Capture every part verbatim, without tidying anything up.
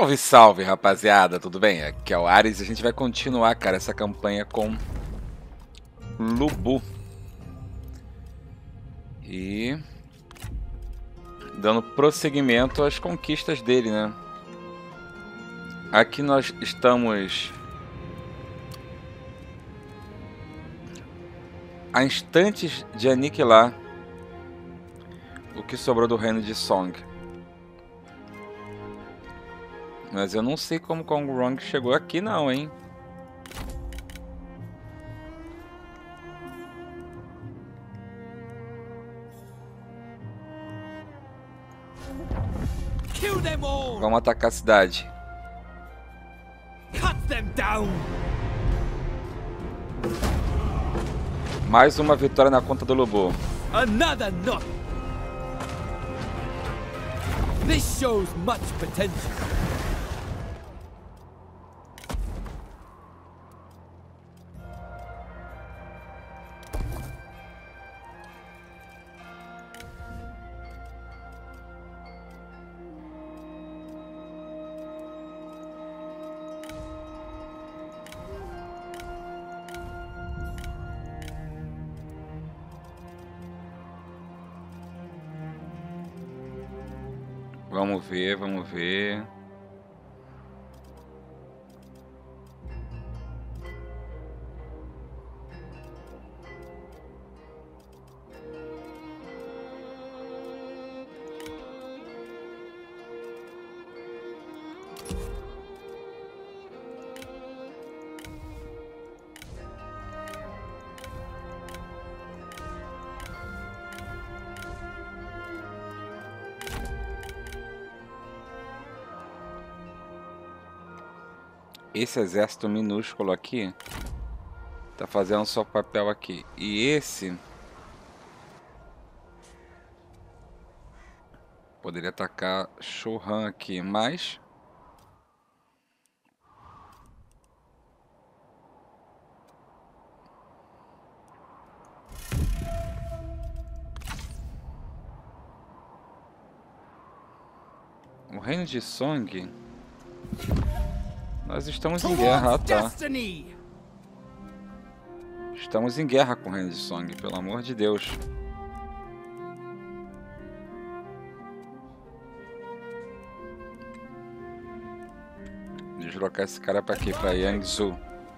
Salve, salve, rapaziada, tudo bem? Aqui é o Ares e a gente vai continuar, cara, essa campanha com Lu Bu. E dando prosseguimento às conquistas dele, né? Aqui nós estamos a instantes de aniquilar o que sobrou do reino de Song. Mas eu não sei como Kong Rong chegou aqui não, hein? Vamos atacar a cidade. Mais uma vitória na conta do Lu Bu. Another knot. This shows much potential. Vamos ver, vamos ver. Esse exército minúsculo aqui tá fazendo seu papel aqui. E esse poderia atacar Chouhan aqui, mas o reino de Song, nós estamos em guerra, ah, tá. Estamos em guerra com o reino de Song, pelo amor de Deus. Deslocar esse cara para aqui, para Yangzhou.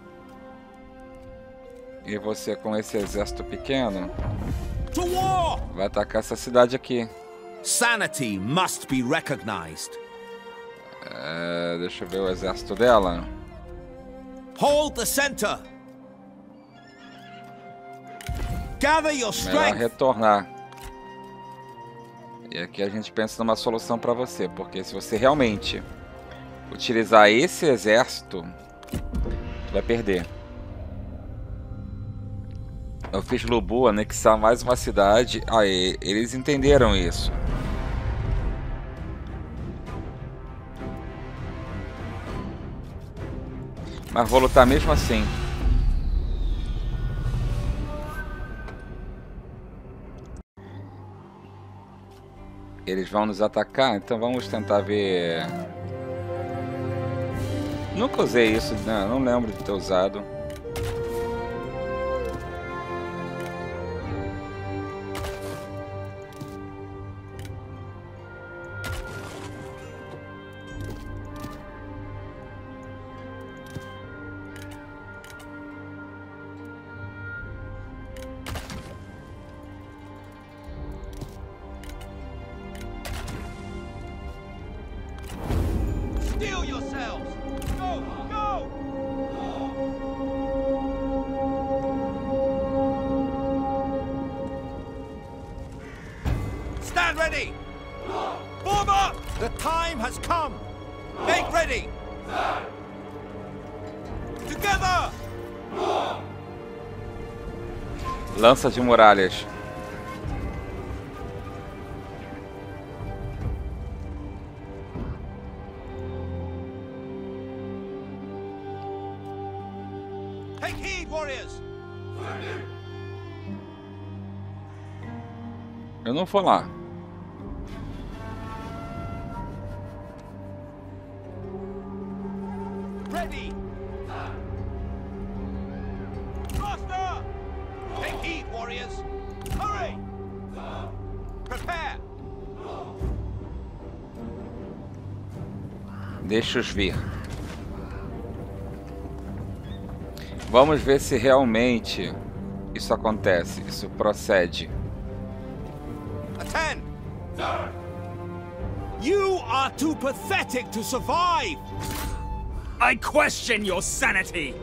E você com esse exército pequeno vai atacar essa cidade aqui. Sanity must be recognized. É, deixa eu ver o exército dela. Hold the center. Gather your strength. Melhor retornar. E aqui a gente pensa numa solução para você, porque se você realmente utilizar esse exército, tu vai perder. Eu fiz Lu Bu anexar mais uma cidade. Aí, eles entenderam isso. Mas vou lutar mesmo assim. Eles vão nos atacar, então vamos tentar ver. Nunca usei isso, não, não lembro de ter usado. Stand ready! Form up! The time has come! Make ready! Together! Lança de muralhas. Take heed, warriors! Eu não vou lá. Ready! Faster! Take heed, warriors! Hurry! Prepare! Deixa-os vir. Vamos ver se realmente isso acontece, isso procede. Attend! You are too pathetic to survive! I question your sanity!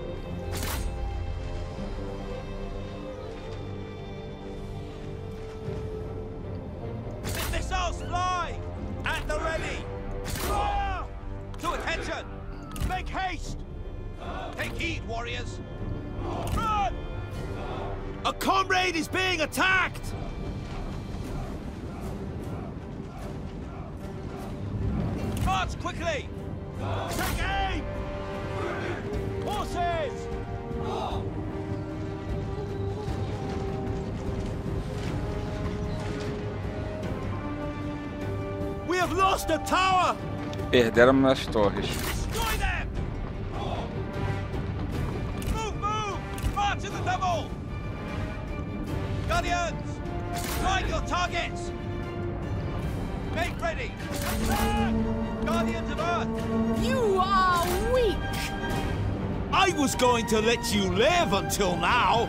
The missiles fly! At the ready! Fire! To attention! Make haste! Take heed, warriors! Run! A comrade is being attacked! March quickly! Take aim! Horses! We have lost a tower! Perderam nas torres. Destroy them! Move, move! March in the double! Guardians! Strike your targets! Make ready! Attack! Guardians of Earth! You are weak! I was going to let you live until now!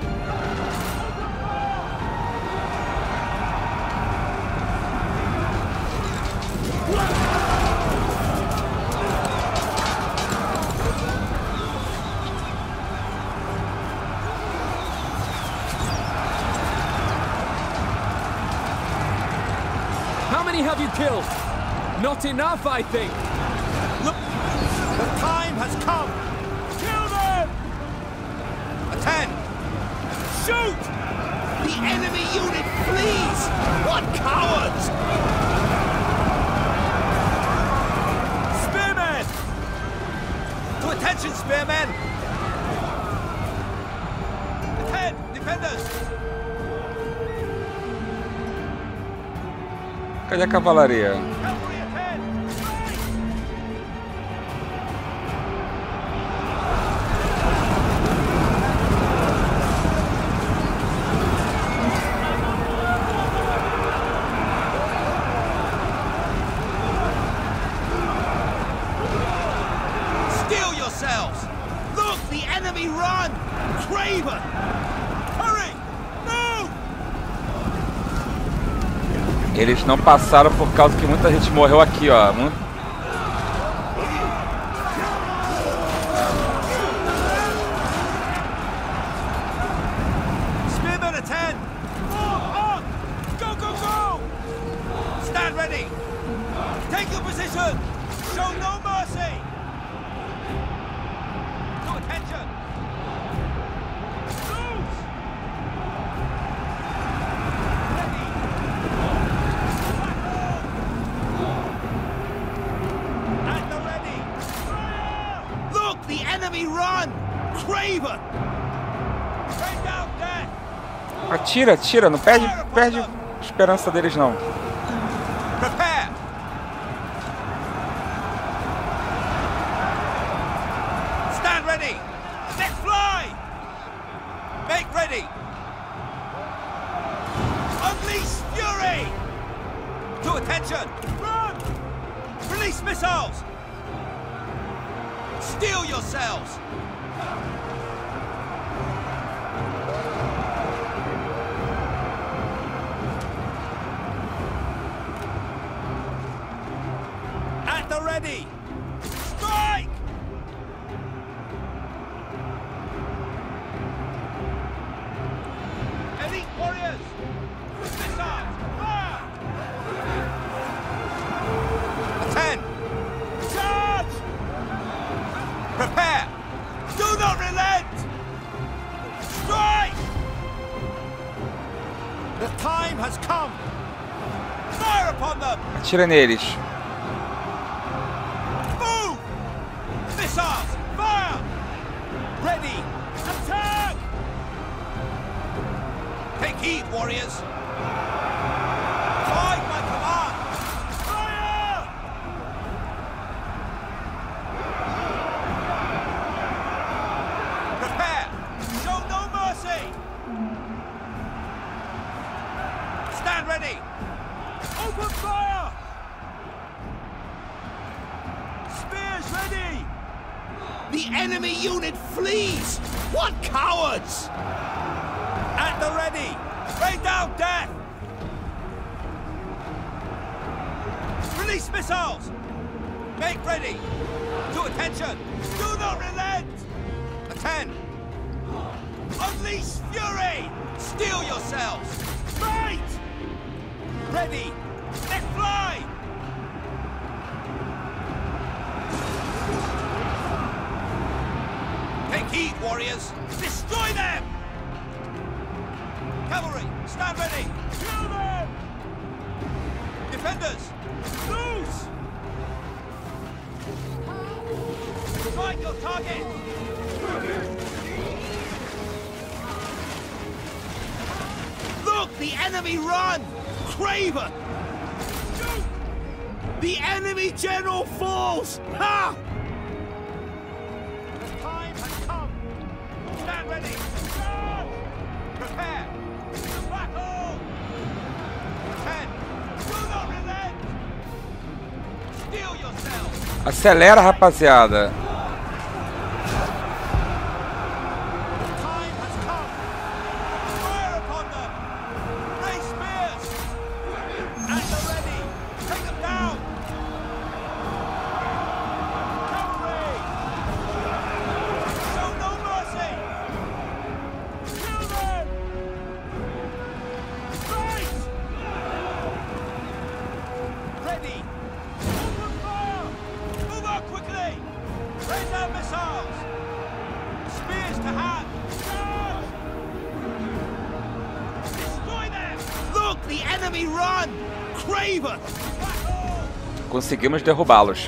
How many have you killed? Not enough, I think. Look! The time has come! Kill them! Attend! Shoot! The enemy unit flees! What cowards! Spearmen! To attention, spearmen! Attend, defenders! Cadê a cavalaria? Cavalry attend! Strike! Steel yourselves! Look, the enemy run! Craven! Hurry! Move! Eles não passaram por causa que muita gente morreu aqui, ó. Mu- Spearmen attend! Move on! Go, go, go! Stand ready! Take your position! Show no mercy! To attention! Loose! Ready! At the ready! Fire! Look! The enemy run! Craven! Rain down death! Atira, atira, não perde, perde a esperança deles não. Prepare! Stand ready! Let's fly! Make ready! Unleash fury! To attention! Run! Release missiles! Steel yourselves! At the ready! Strike! Elite warriors! Missiles! Fire! Attend! Charge! Prepare! Do not relent! Strike! The time has come! Fire upon them! Atira neles. Move! Missiles! Fire! Ready! Attack! Take heed, warriors! Fight my command! Fire! Open fire! Spears ready! The enemy unit flees! What cowards! At the ready! Rain down death! Release missiles! Make ready! To attention! Do not relent! Attend! Unleash fury! Steel yourselves! Fight! Ready! Let fly! Take heed, warriors! Destroy them! Cavalry, stand ready! Kill them! Defenders, loose! Strike your target! Look, the enemy run! Craven! Shoot! The enemy general falls! Ha! The time has come! Stand ready! Charge! Prepare! To battle! Ten! Do not relent! Steel yourselves! Acelera, rapaziada! Conseguimos derrubá-los.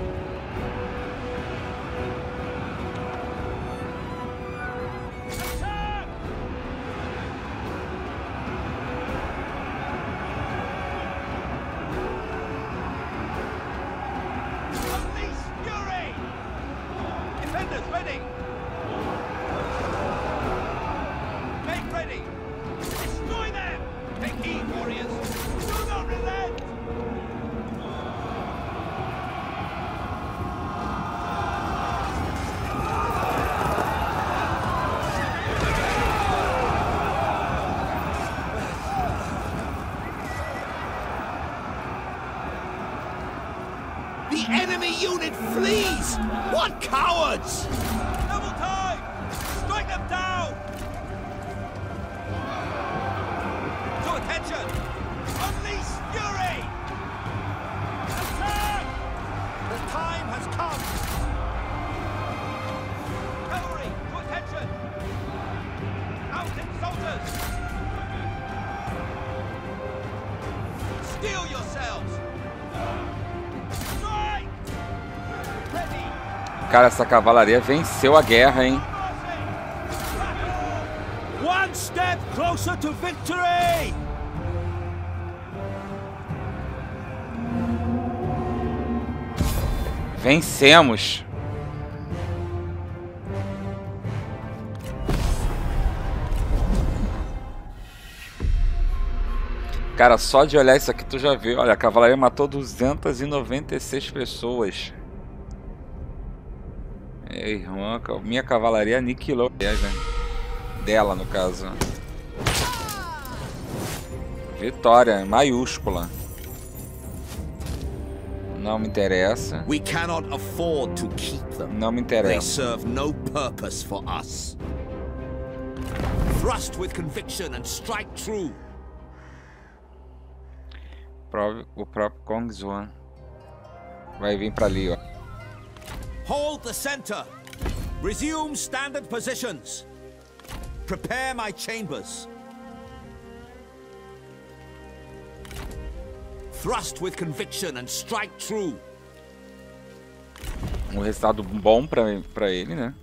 The enemy unit flees! What cowards! Double time! Strike them down! To attention! Unleash fury! Attack! The time has come! Cavalry, to attention! Mountain soldiers! Steel yourselves! Cara, essa cavalaria venceu a guerra, hein? One step closer to victory! Vencemos! Cara, só de olhar isso aqui tu já viu. Olha, a cavalaria matou duzentas e noventa e seis pessoas. Ei, irmã, minha cavalaria aniquilou dela, no caso. Vitória, maiúscula. Não me interessa. We cannot afford to keep them. Não me They interessa. serve no purpose for us. Thrust with conviction and strike true. O próprio Kong Zuan vai vir pra ali, ó. Hold the center. Resume standard positions. Prepare my chambers. Thrust with conviction and strike true. Um resultado bom pra, pra ele, né?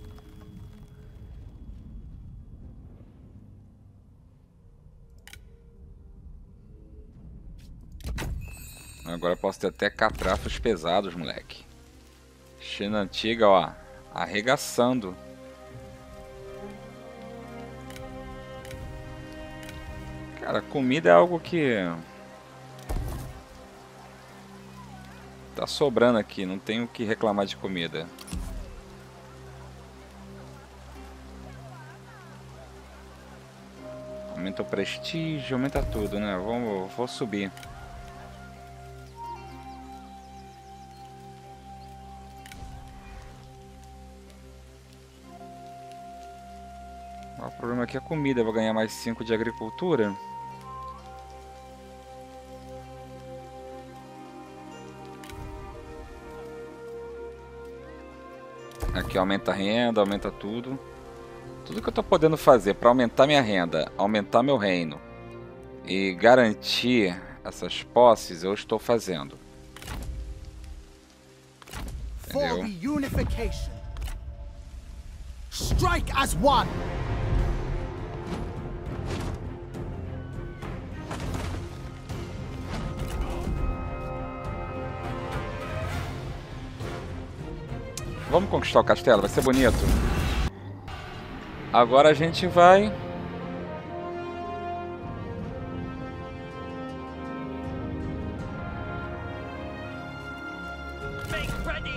Agora posso ter até catrafos pesados, moleque. China antiga, ó, arregaçando. Cara, comida é algo que Tá sobrando aqui, não tenho o que reclamar de comida. Aumenta o prestígio, aumenta tudo, né? Vamos, vou subir. O problema aqui é a comida, eu vou ganhar mais cinco de agricultura. Aqui aumenta a renda, aumenta tudo. Tudo que eu estou podendo fazer para aumentar minha renda, aumentar meu reino e garantir essas posses, eu estou fazendo. Entendeu? For the unification. Strike as one. Vamos conquistar o castelo, vai ser bonito. Agora a gente vai... Make ready.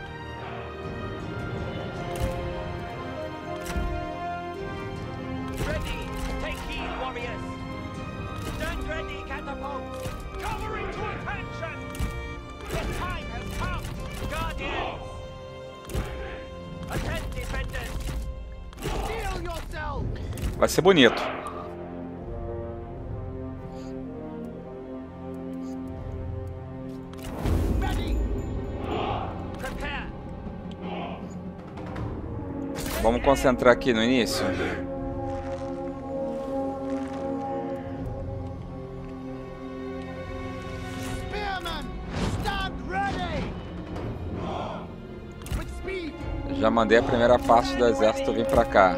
Ready. Take heed, warriors. Stand ready, catapults. Covering to attention. The time has come, guardians. Attend, defenders. Steel yourself. Vai ser bonito. Ready. Prepare. Vamos concentrar aqui no início. Spearmen, stand ready. With speed. Já mandei a primeira parte do exército vir pra cá.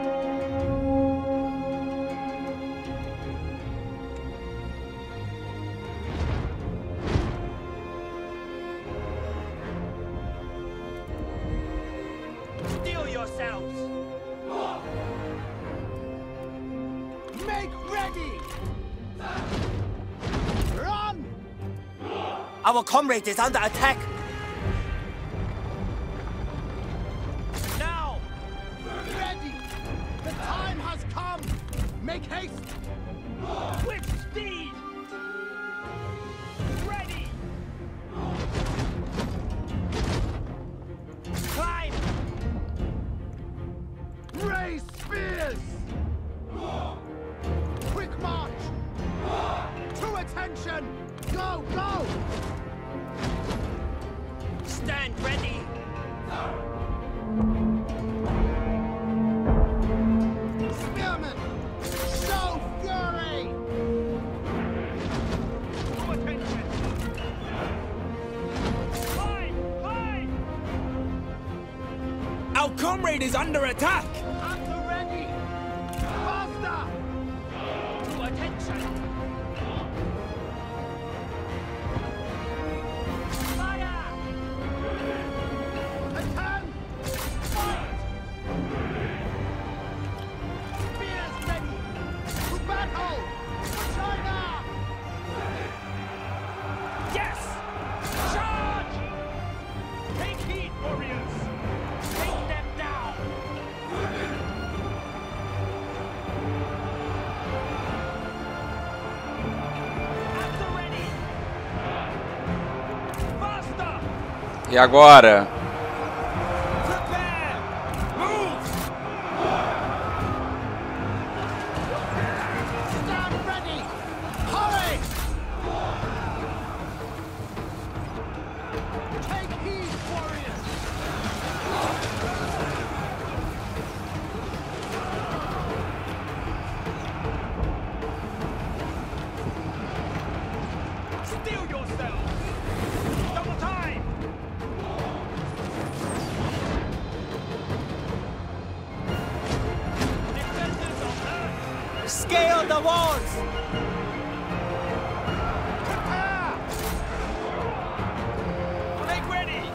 Steel yourselves. Make ready. Run. Our comrade is under attack. Now. Ready. The time has come. Make haste. With speed. Ready. Climb. Raise spears. Quick march. To attention. Go, go. Stand ready. Spearmen, show fury. To attention. Climb, climb. Our comrade is under attack! At the ready. Faster. To attention. Fire. Attend. Fight. Spears ready. To battle. China. Yes. Charge. Take heed, warriors. Take them down. At the ready. Faster. E agora? Prepare. Move. Stand ready. Hurry. Take heed, warriors. Steel yourselves. Double time. Defenders of Earth. Scale the walls. Prepare. Make ready.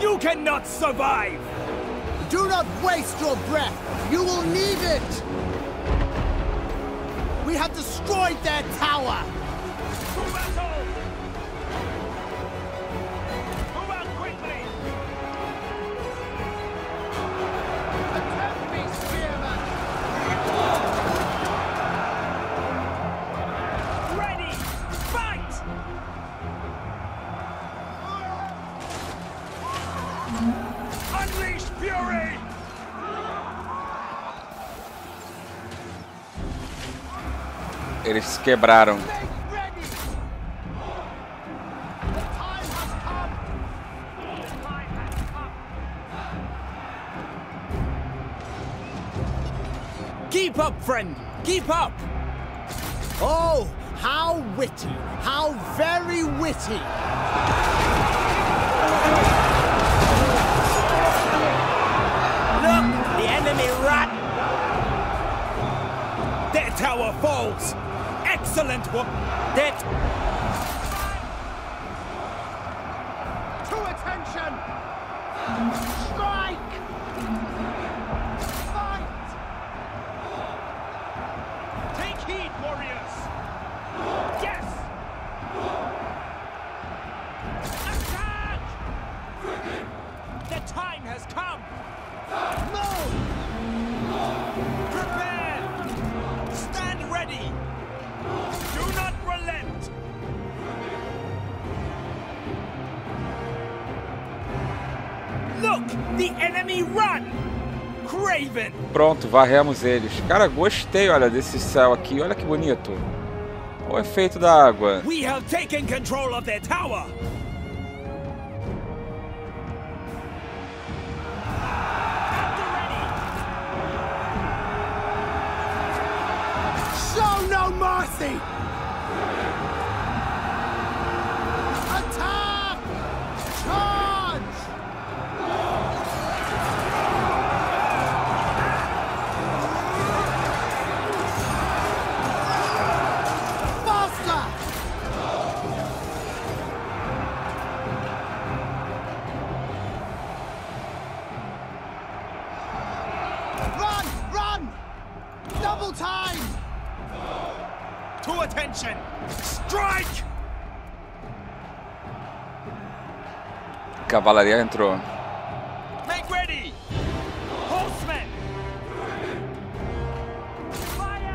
You cannot survive! Do not waste your breath! You will need it! We have destroyed their tower! To battle! Move out quickly! Attempt me, spearman! Ready! Fight! Unleash fury! Eles se quebraram. Make ready! The time has come! The time has come! Keep up, friend! Keep up! Oh, how witty! How very witty! Look! The enemy run! Their tower falls! Excellent work! That... To attention! Strike! Fight! Take heed, warriors! Yes! Attack! The time has come! Move! Prepare! Stand ready! Do not relent! Look! The enemy run! Craven! Pronto, varremos eles. Cara, gostei, olha, desse céu aqui. Olha que bonito. O efeito da água. We have taken control of their tower! Show no mercy! Attack! Charge! Faster! Run! Run! Double time! To attention! Strike! Cavalaria entrou. Make ready! Horsemen! Fire!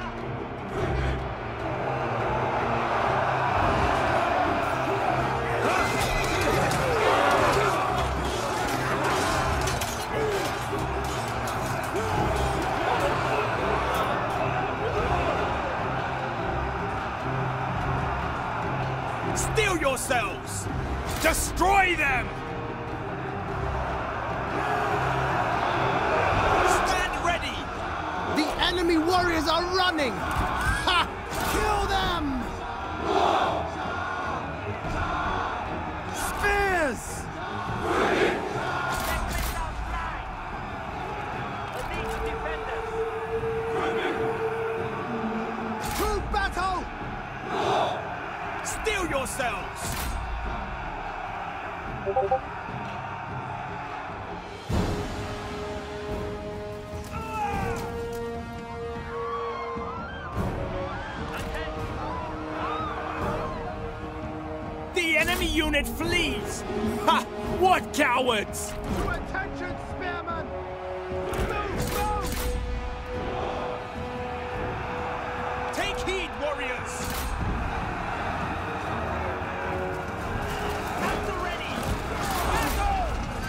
Steel yourselves! Destroy them! Stand ready! The enemy warriors are running! Ha! Kill them! Spears! Let missiles fly! Elite defenders! To battle! Steel yourselves! The enemy unit flees! Ha! What cowards! To attention, spearmen! Move, move! Take heed, warriors! At the ready! Battle!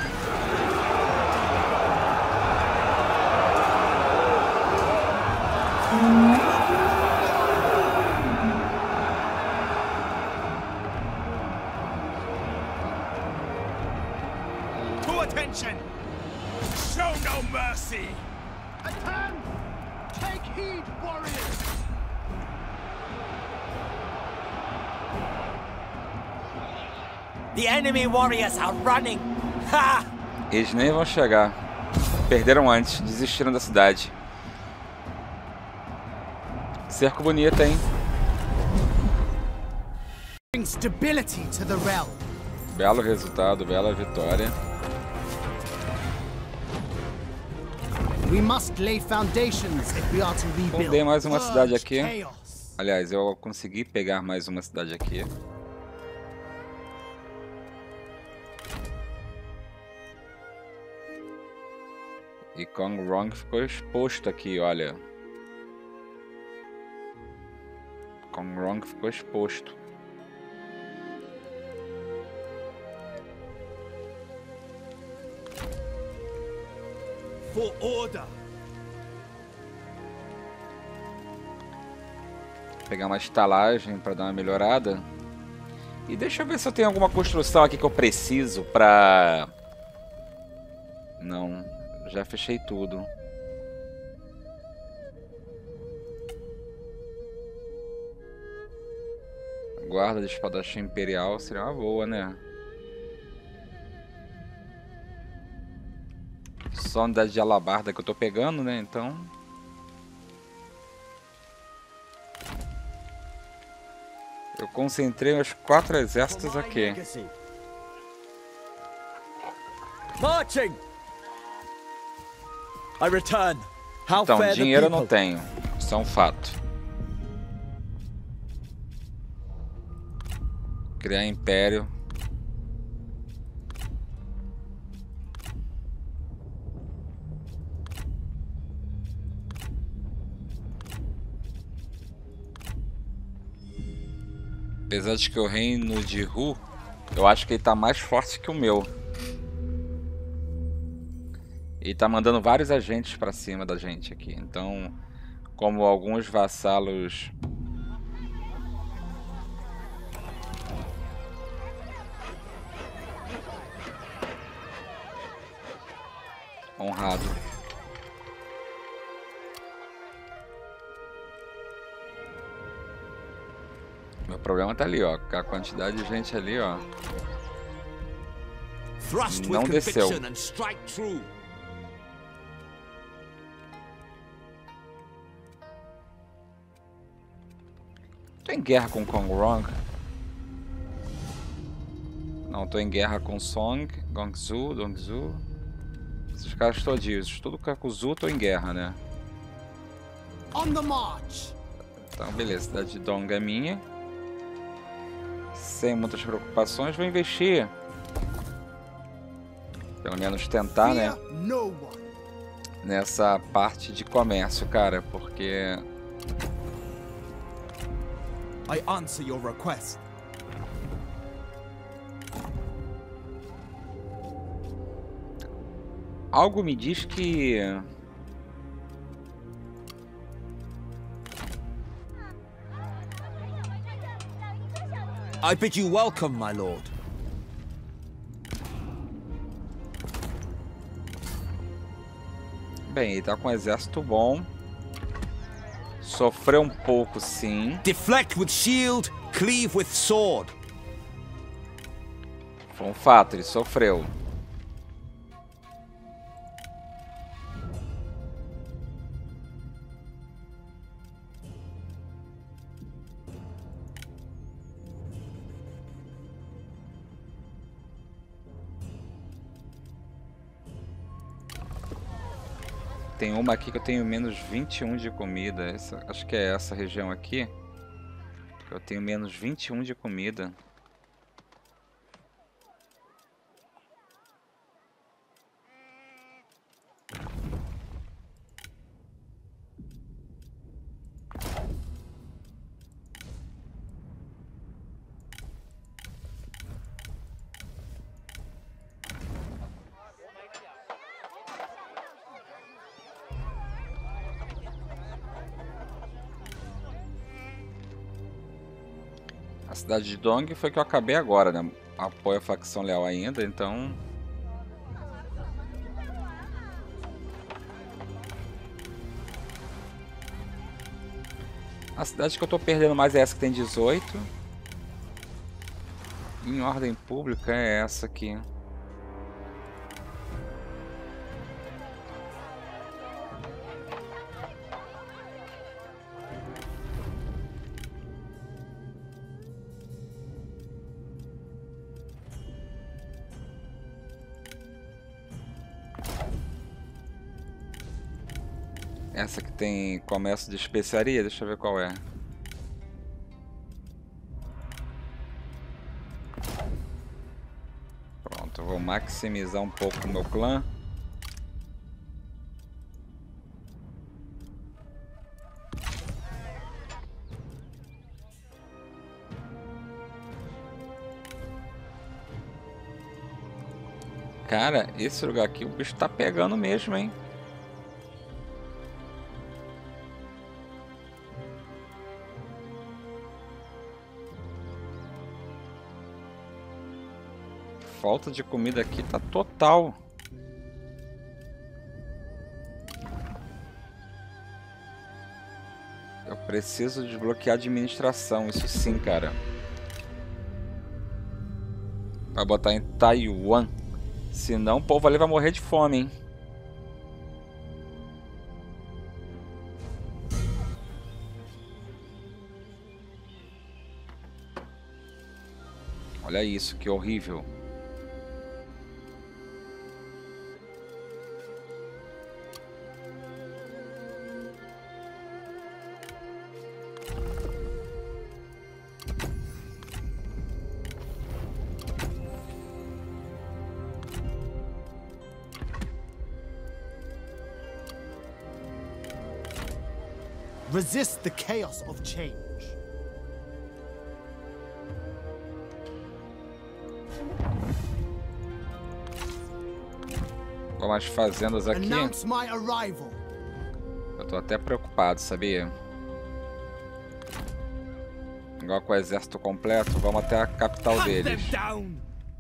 To attention! Show no mercy! Attend! Take heed, warriors! The enemy warriors are running! Ha! Eles nem vão chegar. Perderam antes, desistiram da cidade. Cerco bonito, hein? Bring stability to the realm. Belo resultado, bela vitória. We must lay foundations if we are to rebuild. Fundei mais uma cidade aqui. Chaos. Aliás, eu consegui pegar mais uma cidade aqui. E Kongrong ficou exposto aqui, olha. Kongrong ficou exposto. For order. Vou pegar uma estalagem para dar uma melhorada. E deixa eu ver se eu tenho alguma construção aqui que eu preciso pra... Não, já fechei tudo. Guarda de espadachim imperial seria uma boa, né? Só unidade de alabarda que eu tô pegando, né? Então... Eu concentrei os quatro exércitos aqui. Marching! I return. How Então, fare the dinheiro eu não people? tenho. Isso é um fato. Criar império. Apesar de que o reino de Hu, eu acho que ele tá mais forte que o meu. Ele tá mandando vários agentes pra cima da gente aqui. Então, como alguns vassalos... Honrado. Meu problema tá ali, ó. A quantidade de gente ali, ó. Thrust Não with desceu. conviction and strike true. Tô em guerra com Kongrong. Não, tô em guerra com Song, Gongzu, Dongzu. Esses caras todinhos. Tudo com a Zu tô em guerra, né? On the march. Então, beleza. Cidade de Dong é minha. Sem muitas preocupações, vou investir. Pelo menos tentar, né? Fear no one. Nessa parte de comércio, cara. Porque... I answer your request. Algo me diz que... I bid you welcome, my lord. Bem, ele tá com um exército bom. Sofreu um pouco, sim. Deflect with shield, cleave with sword. Foi um fato, ele sofreu. Tem uma aqui que eu tenho menos vinte e um de comida. Essa, acho que é essa região aqui. Eu tenho menos vinte e um de comida. A cidade de Dong foi que eu acabei agora, né? Apoio a facção leal ainda, então... A cidade que eu tô perdendo mais é essa que tem dezoito. Em ordem pública é essa aqui. Essa que tem comércio de especiaria, deixa eu ver qual é. Pronto, eu vou maximizar um pouco o meu clã. Cara, esse lugar aqui o bicho tá pegando mesmo, hein? Falta de comida aqui tá total. Eu preciso desbloquear a administração, isso sim, cara. Vai botar em Taiwan. Senão o povo ali vai morrer de fome, hein? Olha isso, que horrível. Resist the chaos of change. Como as fazendas aqui. Announce my arrival. Eu tô até preocupado, sabia? Igual com o exército completo, vamos até a capital Hunt deles. them down.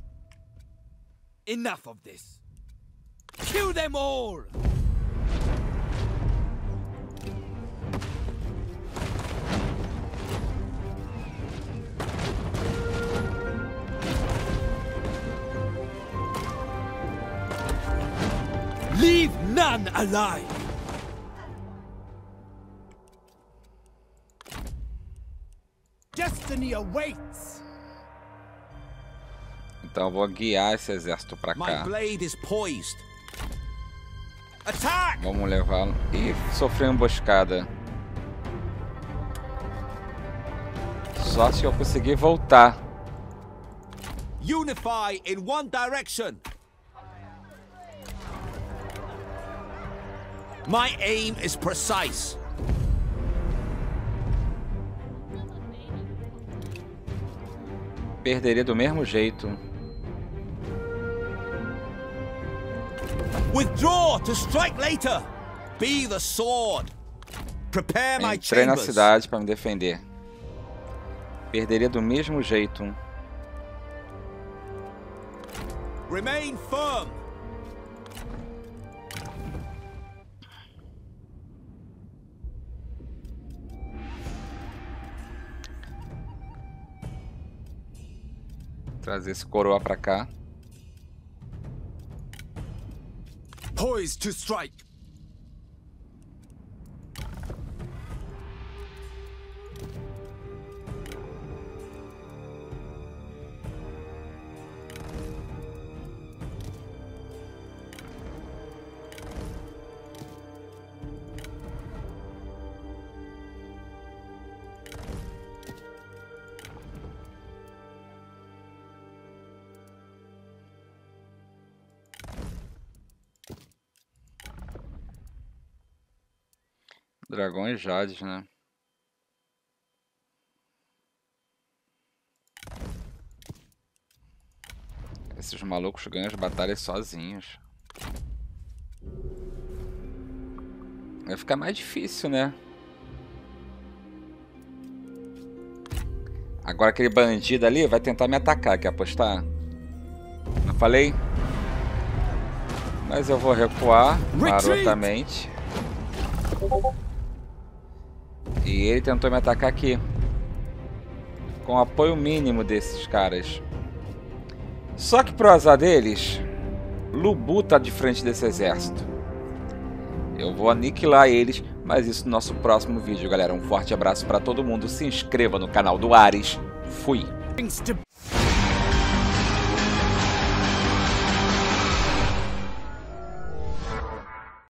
Enough of this. Kill them all. Leave none alive. Destiny awaits. Então eu vou guiar esse exército pra My cá. blade is poised. Attack! Vamos levá-lo. Ih, sofreu emboscada. Só se eu conseguir voltar. Unify in one direction. My aim is precise. Perderia do mesmo jeito. Withdraw to strike later. Be the sword. Prepare my Entrei na chambers. cidade para me defender. Perderia do mesmo jeito. Remain firm. Trazer esse coroa pra cá. Poised to strike. Dragões Jades, né? Esses malucos ganham as batalhas sozinhos. Vai ficar mais difícil, né? Agora aquele bandido ali vai tentar me atacar, quer apostar? Não falei? Mas eu vou recuar marotamente. E ele tentou me atacar aqui. Com apoio mínimo desses caras. Só que pro azar deles, Lubu tá de frente desse exército. Eu vou aniquilar eles, mas isso no nosso próximo vídeo, galera. Um forte abraço para todo mundo. Se inscreva no canal do Ares. Fui!